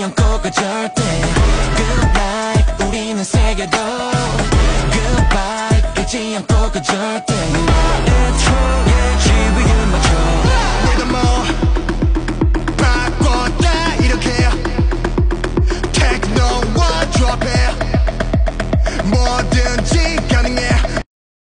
잊지 않고 그 절대 Good life 우리는 새겨도 Goodbye 잊지 않고 그 절대